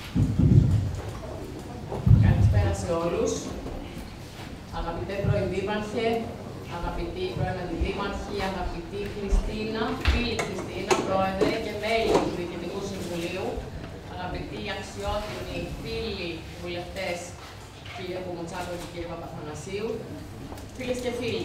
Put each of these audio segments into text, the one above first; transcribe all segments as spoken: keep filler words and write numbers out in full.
Καλησπέρα σε όλους. Αγαπητέ πρώην Δήμαρχε, αγαπητοί πρώην Αντιδήμαρχοι, αγαπητή Χριστίνα, φίλη Χριστίνα, Πρόεδρε και μέλη του Διοικητικού Συμβουλίου, αγαπητοί αξιότιμοι φίλοι βουλευτές, κύριε Κουμουτσάκο και κύριε Παπαθανασίου, φίλες και φίλοι.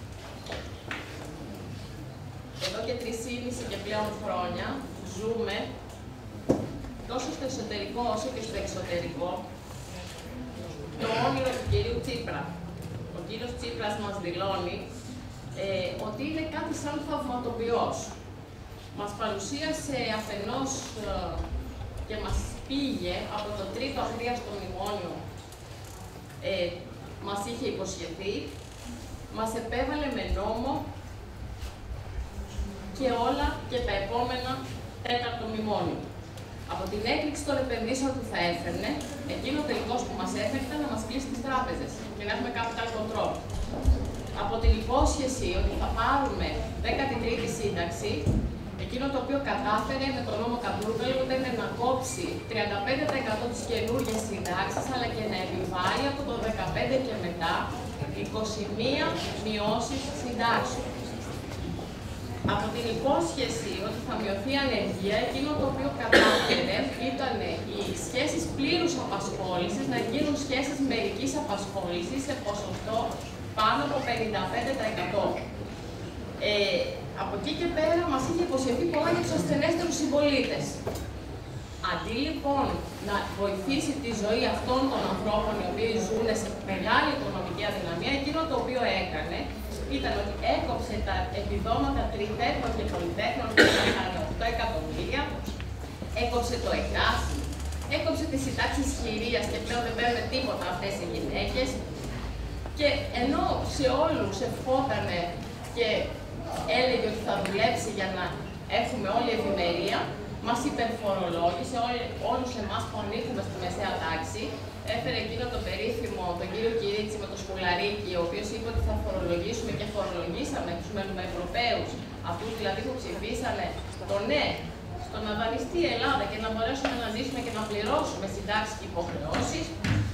Εδώ και τρισήμιση και πλέον χρόνια ζούμε τόσο στο εσωτερικό όσο και στο εξωτερικό το όνειρο του κυρίου Τσίπρα. Ο κύριος Τσίπρας μας δηλώνει ε, ότι είναι κάτι σαν θαυματοποιός. Μας παρουσίασε αφενός ε, και μας πήγε από το τρίτο αχρίαστο μνημόνιο, ε, μας είχε υποσχεθεί, μας επέβαλε με νόμο και όλα και τα επόμενα τέταρτο μνημόνιο. Από την έκρηξη των επενδύσεων που θα έφερνε, εκείνο τελικώς που μας έφερε ήταν να μας κλείσει τις τράπεζες και να έχουμε capital control. Από την υπόσχεση ότι θα πάρουμε δέκατη τρίτη σύνταξη, εκείνο το οποίο κατάφερε με τον νόμο Καντούρβελ ήταν να κόψει τριάντα πέντε τοις εκατό τις καινούργιες συντάξεις, αλλά και να επιβάλλει από το δεκαπέντε και μετά είκοσι μία μειώσεις συντάξεων. Από την υπόσχεση ότι θα μειωθεί η ανεργία, εκείνο το οποίο κατάφερε ήταν οι σχέσεις πλήρους απασχόλησης να γίνουν σχέσεις μερικής απασχόλησης σε ποσοστό πάνω από πενήντα πέντε τοις εκατό. Ε, από εκεί και πέρα μας είχε υποσχεθεί πολλά για τους ασθενέστερους συμπολίτες. Αντί λοιπόν να βοηθήσει τη ζωή αυτών των ανθρώπων οι οποίοι ζουν σε μεγάλη οικονομική αδυναμία, εκείνο το οποίο έκανε ήταν ότι έκοψε τα επιδόματα τριτέχνων και πολυτέχνων που ήταν σαράντα οκτώ εκατομμύρια, έκοψε το ΕΚΑΣ, έκοψε τις συντάξεις χειρίας και πλέον δεν παίρνουν τίποτα αυτές οι γυναίκες. Και ενώ σε όλους ευχότανε και έλεγε ότι θα δουλέψει για να έχουμε όλη ευημερία, μας υπερφορολόγησε όλους εμάς που ανήκουμε στη μεσαία τάξη. Έφερε εκείνο το περίφημο, τον κύριο Κυρίτσι με το σκουλαρίκι, ο οποίος είπε ότι θα φορολογήσουμε και φορολογήσαμε τους Ευρωπαίους, αυτούς δηλαδή που ψηφίσανε το ναι, στο να δανειστεί η Ελλάδα και να μπορέσουμε να ζήσουμε και να πληρώσουμε συντάξεις και υποχρεώσεις.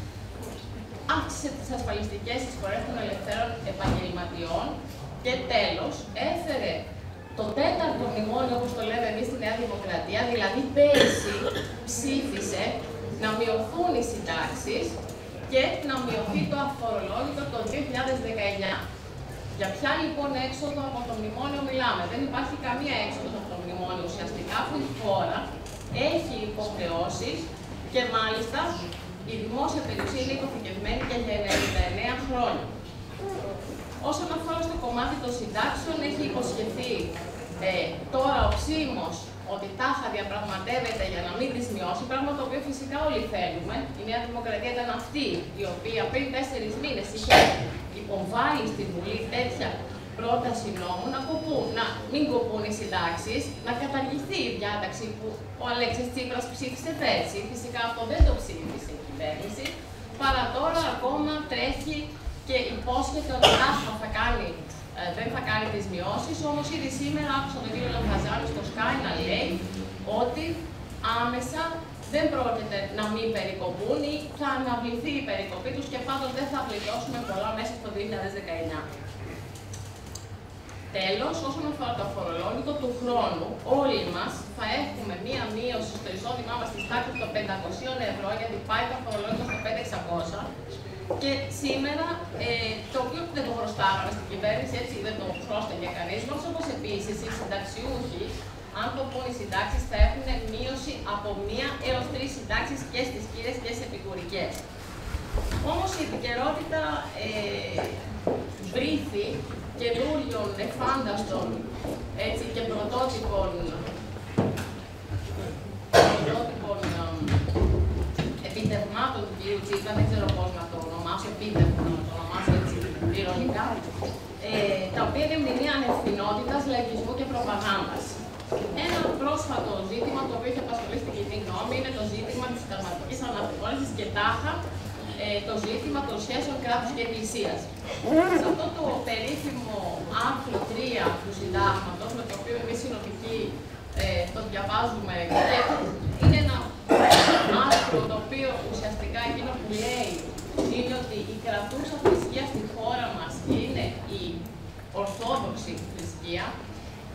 Αύξησε τις ασφαλιστικές εισφορές των ελευθέρων επαγγελματιών και τέλος έφερε το τέταρτο μνημόνιο, όπως το λέμε εμείς στη Νέα Δημοκρατία, δηλαδή πέρυσι ψήφισε να μειωθούν οι συντάξεις και να μειωθεί το αφορολόγητο το δύο χιλιάδες δεκαεννιά. Για ποια λοιπόν έξοδο από το μνημόνιο μιλάμε? Δεν υπάρχει καμία έξοδο από το μνημόνιο ουσιαστικά, που η χώρα έχει υποχρεώσεις και μάλιστα η δημόσια περιουσία είναι υποθηκευμένη και για ενενήντα εννέα χρόνια. Όσον αφορά στο κομμάτι των συντάξεων, έχει υποσχεθεί ε, τώρα ο ψήμος ότι τάχα διαπραγματεύεται για να μην τις μειώσει, πράγμα το οποίο φυσικά όλοι θέλουμε. Η Νέα Δημοκρατία ήταν αυτή η οποία πριν τέσσερις μήνες είχε υποβάλει στη Βουλή τέτοια πρόταση νόμου να, κοπούν, να μην κοπούν οι συντάξεις, να καταργηθεί η διάταξη που ο Αλέξης Τσίπρας ψήφισε πέρσι. Φυσικά αυτό δεν το ψήφισε η κυβέρνηση. Παρά τώρα ακόμα τρέχει και υπόσχεται ότι άσχα θα κάνει, ε, δεν θα κάνει τις μειώσεις, όμως ήδη σήμερα άκουσα τον κύριο Λαμπαζάνη στο Sky να λέει ότι άμεσα δεν πρόκειται να μην περικοπούν ή θα αναβληθεί η περικοπή τους και πάντως δεν θα πληρώσουμε πολλά μέσα στο δύο χιλιάδες δεκαεννιά. Τέλος, όσον αφορά το αφορολόγητο του χρόνου, όλοι μας θα έχουμε μία μείωση στο εισόδημά μας της τάξης των πεντακόσια ευρώ, γιατί πάει το αφορολόγητο στο πέντε χιλιάδες εξακόσια. Και σήμερα, ε, το οποίο δεν το χρωστάγαμε στην κυβέρνηση, έτσι δεν το χρώσταγε κανείς μας, όπως επίσης οι συνταξιούχοι, αν το πούν οι συντάξεις, θα έχουν μείωση από μία έως τρεις συντάξεις και στις κύριες και στις επικουρικές. Όμως η επικαιρότητα ε, βρήθη καινούριων, εφάνταστων έτσι, και πρωτότυπων, πρωτότυπων ε, επιτευγμάτων του κ. Τσίπρα, δεν ξέρω πώς να το ονομάσω, επίτευγμα να το ονομάσω έτσι ειρωνικά, ε, τα οποία είναι μνημεία ανευθυνότητας, λαϊκισμού και προπαγάνδας. Ένα πρόσφατο ζήτημα το οποίο έχει απασχολήσει την κοινή γνώμη είναι το ζήτημα της συνταγματικής αναθεώρησης και τάχα ε, το ζήτημα των σχέσεων κράτους και εκκλησίας. Σε αυτό το περίφημο άρθρο τρία του συντάγματος, με το οποίο εμείς συνοπτικοί ε, το διαβάζουμε και είναι ένα άρθρο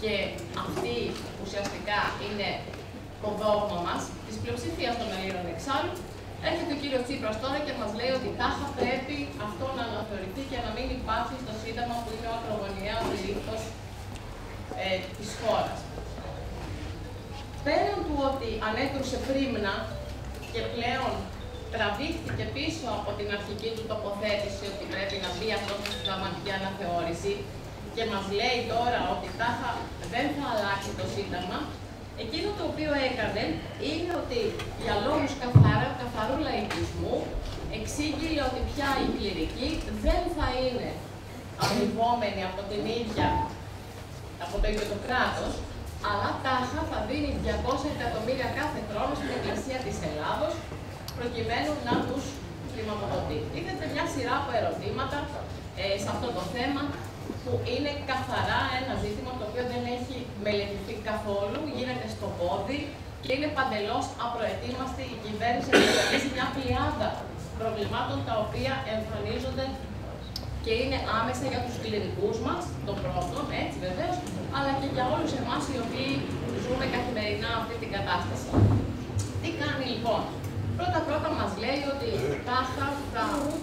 και αυτή ουσιαστικά είναι το δόγμα μας, της πλειοψηφίας των Ελλήνων εξάλλου, έρχεται ο κύριος Τσίπρας τώρα και μας λέει ότι τάχα πρέπει αυτό να αναθεωρηθεί και να μην υπάρχει στο Σύνταγμα που είναι ο ακρογωνιαίος λίθος ε, της χώρας. Πέραν του ότι ανέκρουσε πρίμνα και πλέον τραβήχθηκε πίσω από την αρχική του τοποθέτηση ότι πρέπει να μπει αυτό στη συνταγματική αναθεώρηση και μας λέει τώρα ότι τάχα δεν θα αλλάξει το Σύνταγμα, εκείνο το οποίο έκανε είναι ότι για λόγους καθαρά, καθαρού λαϊκισμού εξήγηλε ότι πια η κληρική δεν θα είναι αμοιβόμενη από την ίδια, από το ίδιο το κράτος, αλλά τάχα θα δίνει διακόσια εκατομμύρια κάθε χρόνο στην Εκκλησία της Ελλάδος, προκειμένου να τους χρηματοδοτεί. Τίθεται μια σειρά από ερωτήματα ε, σε αυτό το θέμα, που είναι καθαρά ένα ζήτημα το οποίο δεν έχει μελετηθεί καθόλου, γίνεται στο πόδι και είναι παντελώς απροετοίμαστη η κυβέρνηση να αντιμετωπίσει μια πλειάδα προβλημάτων τα οποία εμφανίζονται και είναι άμεσα για τους κληρικούς μας, τον πρώτον, έτσι βεβαίως, αλλά και για όλους εμάς οι οποίοι ζούμε καθημερινά αυτή την κατάσταση. Τι κάνει λοιπόν? Πρώτα-πρώτα μας λέει ότι τάχα θα,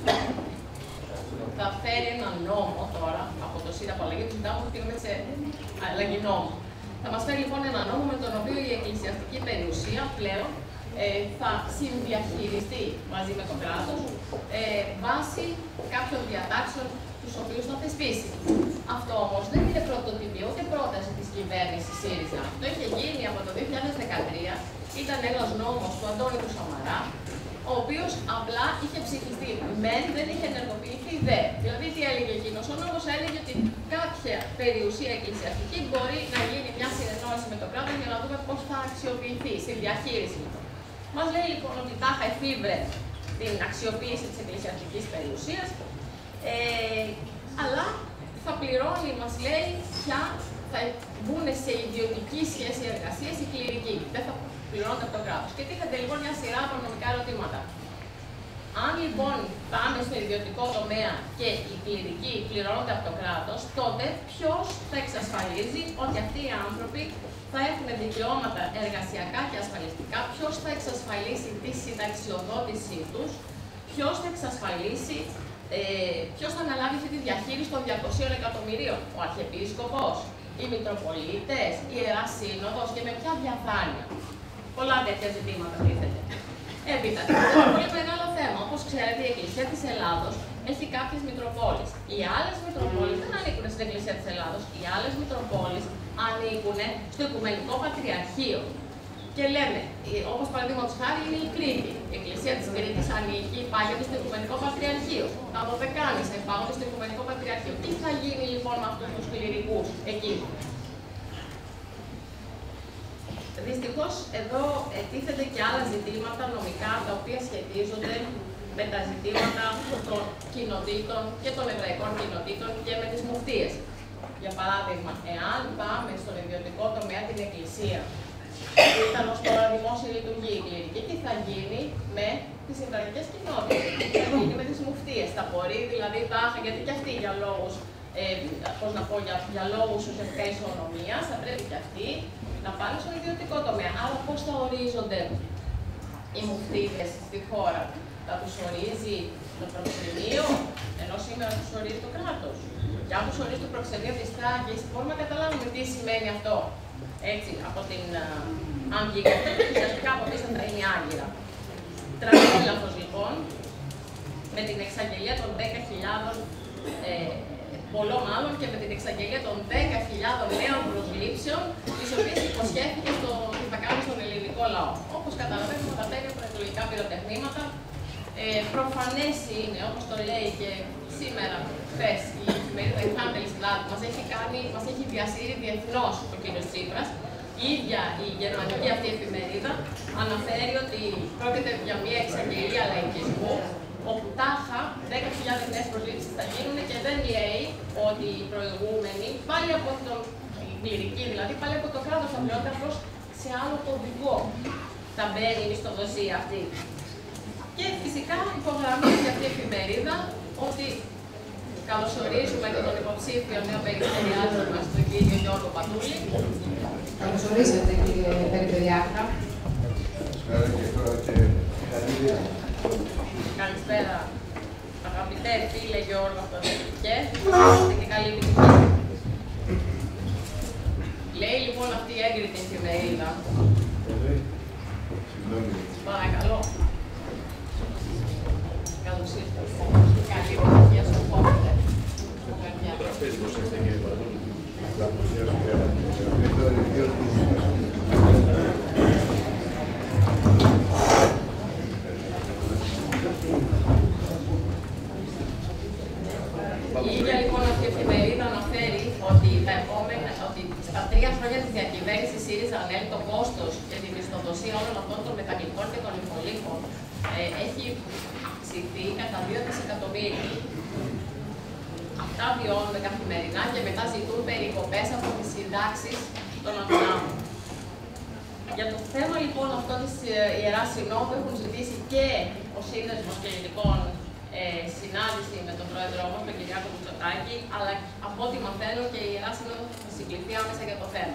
θα φέρει ένα νόμο τώρα από το Σύνταγμα, αλλαγή του Συντάγματος πήγαμε σε αλλαγή νόμου. Θα μας φέρει λοιπόν ένα νόμο με τον οποίο η εκκλησιαστική περιουσία πλέον ε, θα συνδιαχειριστεί μαζί με το κράτος ε, βάσει κάποιων διατάξεων τους οποίους θα θεσπίσει. Αυτό όμως δεν είναι πρωτοτυπία ούτε πρόταση της κυβέρνησης ΣΥΡΙΖΑ. Αυτό είχε γίνει από το δύο χιλιάδες δεκατρία, ήταν ένας νόμος του Αντώνη του Σαμαρά, ο οποίος απλά είχε ψηφιστεί. Μεν δεν είχε ενεργοποιηθεί δε. Δηλαδή, τι έλεγε εκείνος? Ο νόμος έλεγε ότι κάποια περιουσία εκκλησιαστική μπορεί να γίνει μια συνεννόηση με το κράτος για να δούμε πώς θα αξιοποιηθεί στη διαχείριση. Μας λέει λοιπόν ότι τάχα εφήβρε την αξιοποίηση της εκκλησιαστικής περιουσίας, ε, αλλά θα πληρώνει, μας λέει, πια θα μπουν σε ιδιωτική σχέση εργασίας οι κληρικοί. Δεν θα πληρώνονται από το κράτος. Και τίθεται λοιπόν μια σειρά από νομικά ερωτήματα. Αν λοιπόν πάμε στο ιδιωτικό τομέα και οι κληρικοί πληρώνονται από το κράτος, τότε ποιος θα εξασφαλίζει ότι αυτοί οι άνθρωποι θα έχουν δικαιώματα εργασιακά και ασφαλιστικά, ποιος θα εξασφαλίσει τη συνταξιοδότησή τους, ποιος θα εξασφαλίσει, ε, ποιος θα αναλάβει αυτή τη διαχείριση των διακοσίων εκατομμυρίων, ο Αρχιεπίσκοπος, οι Μητροπολίτες, η Ιερά Σύνοδος και με ποια διαφάνεια. Πολλά τέτοια ζητήματα τίθεται. Έπειτα, είναι ένα πολύ μεγάλο θέμα. Όπως ξέρετε, η Εκκλησία της Ελλάδος έχει κάποιες Μητροπόλεις. Οι άλλες Μητροπόλεις δεν ανήκουν στην Εκκλησία της Ελλάδος. Οι άλλες Μητροπόλεις ανήκουν στο Οικουμενικό Πατριαρχείο. Και λέμε, όπως παραδείγματος χάρη είναι η Κρήτη. Η Εκκλησία της Κρήτης ανήκει, υπάγεται στο Οικουμενικό Πατριαρχείο. Τα Δωδεκάνησα υπάγονται στο Οικουμενικό Πατριαρχείο. Τι θα γίνει λοιπόν με αυτούς τους κληρικούς εκεί? Δυστυχώς εδώ τίθεται και άλλα ζητήματα νομικά τα οποία σχετίζονται με τα ζητήματα των κοινοτήτων και των εβραϊκών κοινοτήτων και με τις μουφτίες. Για παράδειγμα, εάν πάμε στον ιδιωτικό τομέα την Εκκλησία, που ήταν ως τώρα δημόσια λειτουργία η κληρική, τι θα γίνει με τις εβραϊκές κοινότητες, τι θα γίνει με τις μουφτίες, θα μπορεί δηλαδή τάχα, γιατί και αυτοί για λόγους, ε, πώς να πω, για, για λόγους ουσιαστικά ισονομίας, θα πρέπει και αυτοί να πάνε στον ιδιωτικό τομέα. Άρα πώς θα ορίζονται οι μουφτίδες στη χώρα? Θα τους ορίζει το προξενείο, ενώ σήμερα τους ορίζει το κράτος. Και αν τους ορίζει το προξενείο της Τράκης, μπορούμε να καταλάβουμε τι σημαίνει αυτό. Έτσι, από την Άγκυρα, ουσιαστικά από πίσω θα είναι η Άγκυρα. Τραγέλαφος λοιπόν, με την εξαγγελία των δέκα χιλιάδων, ε, πολλό μάλλον και με την εξαγγελία των δέκα χιλιάδων νέων προσλήψεων, τις οποίες υποσχέθηκε στο τι θα κάνει στον ελληνικό λαό. Όπως καταλαβαίνουμε, τα τέλεια προεκλογικά πυροτεχνήματα. Ε, προφανές είναι, όπως το λέει και σήμερα, χθες, η εφημερίδα η Handelsblatt μας έχει, κάνει, μας έχει διασύρει διεθνώς ο κ. Τσίπρας. Η ίδια η γερμανική αυτή εφημερίδα αναφέρει ότι πρόκειται για μια εξαγγελία λαϊκισμού, όπου τάχα δέκα χιλιάδες νέες προσλήψεις θα γίνουν και δεν λέει ότι οι προηγούμενοι, πάλι από τον κληρική δηλαδή, πάλι από το κράτος θα πληρώνεται απλώς σε άλλο κωδικό θα μπαίνει η μισθοδοσία αυτή. Και φυσικά υπογραμμίζει αυτή η εφημερίδα ότι Καλωσορίζουμε και τον υποψήφιο νέο περιφερειάρχη μας, τον κύριο Γιώργο Πατούλη. Καλωσορίσατε, κύριε Περιφερειάρχα. Καλησπέρα, αγαπητέ φίλε Γιώργο Αυτοδευτικέ. Είστε και καλή επιτυχία. Λέει λοιπόν αυτή η έγκριτη εφημερίδα. Παρακαλώ. Καλώς ήρθατε. Καλή επιτυχία στο επόμενο. Η ίδια λοιπόν αυτή η εφημερίδα αναφέρει ότι, τα επόμενα, ότι στα τρία χρόνια της διακυβέρνησης ΣΥΡΙΖΑ ΑΝΕΛ το κόστος και τη μισθοδοσία όλων αυτών των μεταλλικών και των υπολείπων ε, έχει αυξηθεί κατά δύο δισεκατομμύρια. Αυτά βιώνουμε καθημερινά και μετά ζητούν περικοπές από τις συντάξεις των ανθρώπων. Για το θέμα λοιπόν αυτό της Ιεράς Συνόδου έχουν ζητήσει και ο Σύνδεσμος Κλινικών ε, συνάντηση με τον πρόεδρό μας, τον Κυριάκο Μητσοτάκη, αλλά από ό,τι μαθαίνω και η Ιερά Σύνοδος θα συγκληθεί άμεσα για το θέμα.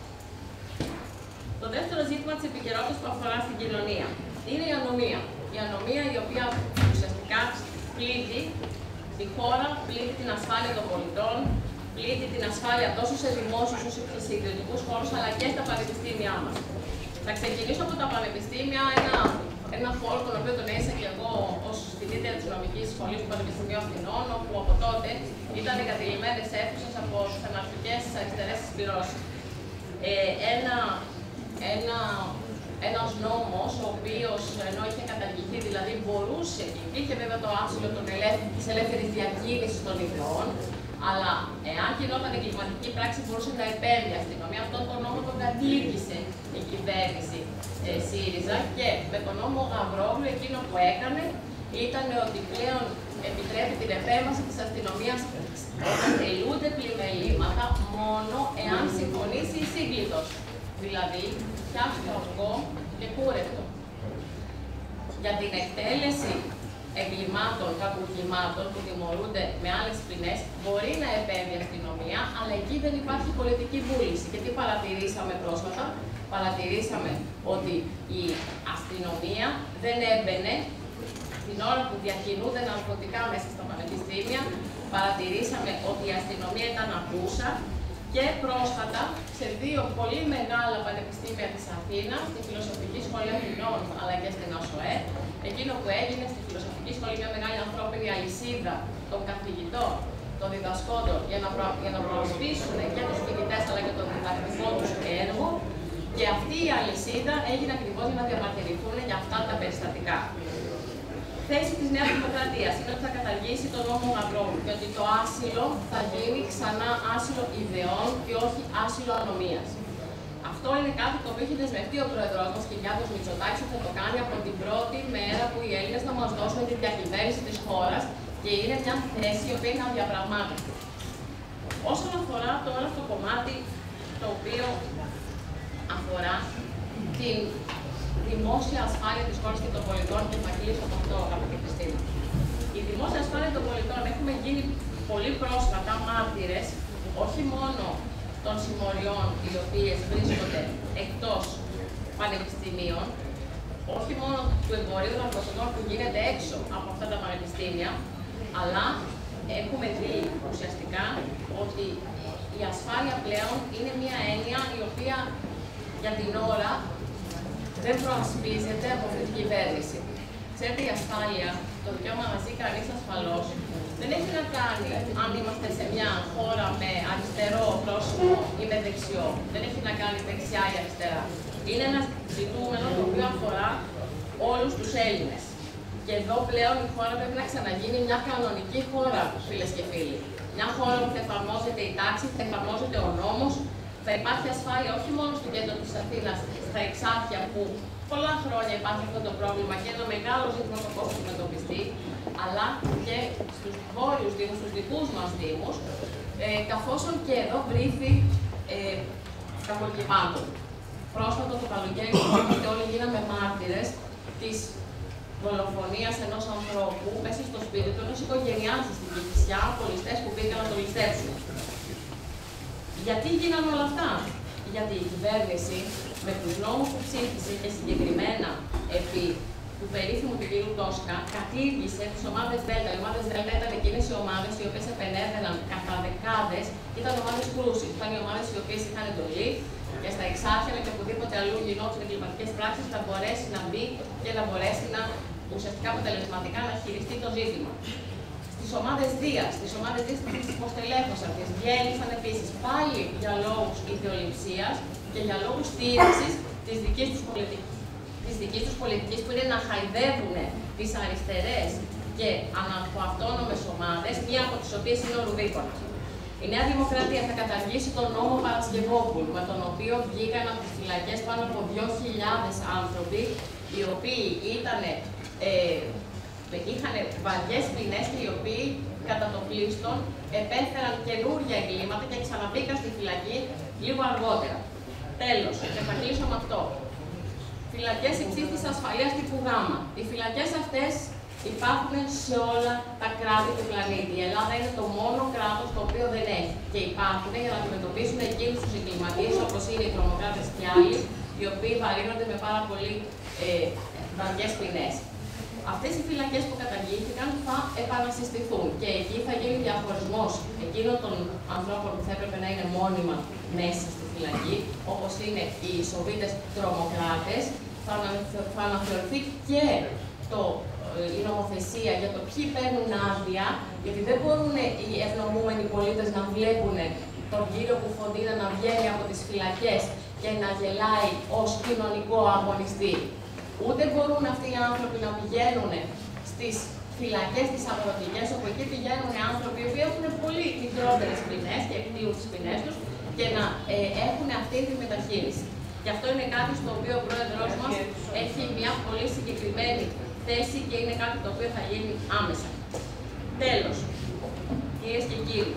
Το δεύτερο ζήτημα της επικαιρότητας που αφορά στην κοινωνία είναι η ανομία. Η ανομία η οποία ουσιαστικά πλήττει τη χώρα, πλήττει την ασφάλεια των πολιτών, πλήττει την ασφάλεια τόσο σε δημόσιους όσο και σε ιδιωτικούς χώρους, αλλά και στα πανεπιστήμια μας. Θα ξεκινήσω από τα πανεπιστήμια, ένα, ένα χώρο τον οποίο τον έζησα και εγώ ως φοιτήτρια της νομικής σχολής του Πανεπιστημίου Αθηνών, όπου από τότε ήταν εγκατειλημμένες αίθουσες από τις αναρχικές αριστερές συσπυρώσεις. Ε, ένα, ένα, ένας νόμος, ο οποίος ενώ είχε καταργηθεί, δηλαδή μπορούσε, υπήρχε βέβαια το άσυλο της ελεύθερης διακίνησης των ιδεών, αλλά εάν γινόταν εγκληματική πράξη μπορούσε να επέμβει η αστυνομία. Αυτόν τον νόμο τον κατήργησε η κυβέρνηση ε, ΣΥΡΙΖΑ και με τον νόμο Γαβρόγλου εκείνο που έκανε ήταν ότι πλέον επιτρέπει την επέμβαση της αστυνομίας όταν τελούνται πλημελήματα μόνο εάν συμφωνήσει η σύγκλιτος. Δηλαδή, φτιάξει το αυγό και κούρευτο. Για την εκτέλεση εγκλημάτων, κακουργημάτων που τιμωρούνται με άλλες ποινές, μπορεί να επέμβει η αστυνομία, αλλά εκεί δεν υπάρχει πολιτική βούληση. Και τι παρατηρήσαμε πρόσφατα? Παρατηρήσαμε ότι η αστυνομία δεν έμπαινε την ώρα που διακινούνται ναρκωτικά μέσα στα πανεπιστήμια. Παρατηρήσαμε ότι η αστυνομία ήταν απούσα. Και πρόσφατα, σε δύο πολύ μεγάλα πανεπιστήμια της Αθήνας, στη Φιλοσοφική Σχολή Αθηνών αλλά και στην ΑΣΟΕ, εκείνο που έγινε στη Φιλοσοφική Σχολή, μια μεγάλη ανθρώπινη αλυσίδα των καθηγητών, των διδασκόντων, για να, προ... για να προασπίσουν και τους φοιτητές αλλά και το διδακτικό τους έργο, και αυτή η αλυσίδα έγινε ακριβώς για να διαμαρτυρηθούν για αυτά τα περιστατικά. Η θέση της Νέας Δημοκρατίας είναι ότι θα καταργήσει τον νόμο Γαβρόγλου και ότι το άσυλο θα γίνει ξανά άσυλο ιδεών και όχι άσυλο ανομίας. Αυτό είναι κάτι το οποίο έχει δεσμευτεί ο πρόεδρος μας, Κυριάκος Μητσοτάκης, ότι θα το κάνει από την πρώτη μέρα που οι Έλληνες θα μας δώσουν την διακυβέρνηση της χώρας, και είναι μια θέση η οποία είναι αδιαπραγμάτευτη. Όσον αφορά τώρα το κομμάτι το οποίο αφορά την δημόσια ασφάλεια της χώρας και των πολιτών, και θα κλείσω από αυτό, αγαπητή Χριστίνα. Η δημόσια ασφάλεια των πολιτών, έχουμε γίνει πολύ πρόσφατα μάρτυρες όχι μόνο των συμμοριών οι οποίες βρίσκονται εκτός πανεπιστημίων, όχι μόνο του εμπορίου ναρκωτικών που γίνεται έξω από αυτά τα πανεπιστήμια, αλλά έχουμε δει ουσιαστικά ότι η ασφάλεια πλέον είναι μια έννοια η οποία για την ώρα δεν προασπίζεται από αυτή την κυβέρνηση. Ξέρετε, η ασφάλεια, το δικαίωμα να ζει κανείς ασφαλώς, δεν έχει να κάνει αν είμαστε σε μια χώρα με αριστερό πρόσωπο ή με δεξιό. Δεν έχει να κάνει δεξιά ή αριστερά. Είναι ένα ζητούμενο το οποίο αφορά όλους τους Έλληνες. Και εδώ πλέον η χώρα πρέπει να ξαναγίνει μια κανονική χώρα, φίλες και φίλοι. Μια χώρα που θα εφαρμόζεται η τάξη, θα εφαρμόζεται ο νόμος, θα υπάρχει ασφάλεια όχι μόνο στο κέντρο της Αθήνας, στα Εξάρχεια, που πολλά χρόνια υπάρχει αυτό το πρόβλημα και ένα μεγάλο ζήτημα το πώς θα αντιμετωπιστεί, αλλά και στους βόρειους δήμους, στους δικούς μας δήμους, ε, καθώς και εδώ βρήθη ε, κακουργημάτων. Πρόσφατα το καλοκαίρι, και όλοι γίναμε μάρτυρες της δολοφονίας ενός ανθρώπου μέσα στο σπίτι του, ενός οικογενειάς στην Κηφισιά, πολιστές που πήγαν να το ληστέψουν. Γιατί γίνανε όλα αυτά? Γιατί η κυβέρνηση με τους νόμους που ψήφισε και συγκεκριμένα επί του περίφημου του κ. Τόσκα κατήργησε τις ομάδες Δέλτα. Οι ομάδες Δέλτα ήταν εκείνες οι ομάδες οι οποίες επενέβαιναν κατά δεκάδες και ήταν ομάδες κρούσης. Ήταν οι ομάδες οι οποίες είχαν εντολή και στα εξάρχεια και οπουδήποτε αλλού γινόντουσαν εγκληματικές πράξεις να μπορέσει να μπει και να μπορέσει να ουσιαστικά αποτελεσματικά να χειριστεί το ζήτημα. Στις ομάδες Δίας, στις ομάδες Δίας τις υποστελέχωσαν, τις διέλυσαν επίσης πάλι για λόγους ιδεολειψίας και για λόγους στήριξης της δικής τους πολιτικής. Της δικής τους πολιτικής που είναι να χαϊδεύουν τις αριστερές και αναρχοαυτόνομες ομάδες, μία από τις οποίες είναι ο Ρουβίκονας. Η Νέα Δημοκρατία θα καταργήσει τον νόμο Παρασκευόπουλου, με τον οποίο βγήκαν από τις φυλακές πάνω από δύο χιλιάδες άνθρωποι, οι οποίοι ήταν, ε, είχαν βαριές ποινές και οι οποίοι κατά το πλήστον επέφεραν καινούργια εγκλήματα και ξαναμπήκαν στη φυλακή λίγο αργότερα. Τέλος, και θα κλείσω με αυτό. Φυλακές υψίστης ασφαλείας τύπου Γ. Οι φυλακές αυτές υπάρχουν σε όλα τα κράτη του πλανήτη. Η Ελλάδα είναι το μόνο κράτος το οποίο δεν έχει. Και υπάρχουν για να αντιμετωπίσουν εκείνους τους εγκληματίες όπως είναι οι τρομοκράτες και άλλοι, οι οποίοι βαρύνονται με πάρα πολύ ε, βαριές ποινές. Αυτές οι φυλακές που καταργήθηκαν θα επανασυστηθούν και εκεί θα γίνει διαχωρισμός εκείνων των ανθρώπων που θα έπρεπε να είναι μόνιμα μέσα στη φυλακή, όπως είναι οι Σοβίτες τρομοκράτες. Θα, θα αναφερθεί και το, η νομοθεσία για το ποιοι παίρνουν άδεια, γιατί δεν μπορούν οι ευνομούμενοι πολίτες να βλέπουν τον κύριο που φροντίζει να βγαίνει από τις φυλακές και να γελάει ως κοινωνικό αγωνιστή. Ούτε μπορούν αυτοί οι άνθρωποι να πηγαίνουν στις φυλακές, τις αγροτικές, όπου εκεί πηγαίνουν άνθρωποι που έχουν πολύ μικρότερες ποινές και εκτείουν τις ποινές τους και να ε, έχουν αυτή τη μεταχείριση. Και αυτό είναι κάτι στο οποίο ο πρόεδρος μας έχει μια πολύ συγκεκριμένη θέση και είναι κάτι το οποίο θα γίνει άμεσα. Τέλος, κυρίες και κύριοι,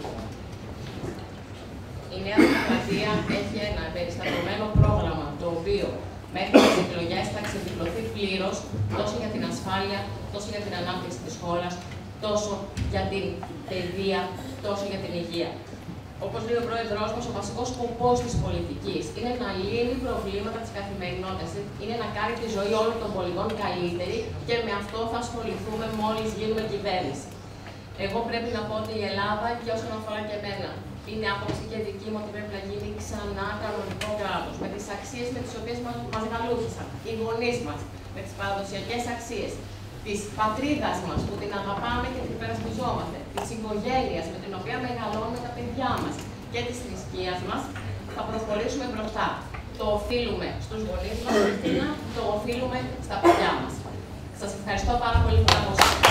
η Νέα Δημοκρατία έχει ένα περιστατωμένο πρόγραμμα το οποίο μέχρι τις εκλογές θα ξεδιπλωθεί πλήρως τόσο για την ασφάλεια, τόσο για την ανάπτυξη της χώρας, τόσο για την παιδεία, τόσο για την υγεία. Όπως λέει ο πρόεδρος μας, ο βασικός σκοπός της πολιτικής είναι να λύνει προβλήματα της καθημερινότητας, είναι να κάνει τη ζωή όλων των πολιτών καλύτερη και με αυτό θα ασχοληθούμε μόλις γίνουμε κυβέρνηση. Εγώ πρέπει να πω ότι η Ελλάδα, και όσον αφορά και εμένα, είναι άποψη και δική μου ότι πρέπει να γίνει ξανά κανονικό κράτος, με τις αξίες με τις οποίες μας, μας γαλούχησαν, οι γονείς μας, με τις παραδοσιακές αξίες της πατρίδας μας, που την αγαπάμε και την υπερασπιζόμαστε, της οικογένειας με την οποία μεγαλώνουμε τα παιδιά μας και της θρησκείας μας, θα προχωρήσουμε μπροστά. Το οφείλουμε στους γονείς μας, το οφείλουμε στα παιδιά μας. Σας ευχαριστώ πάρα πολύ που τα ακούσατε.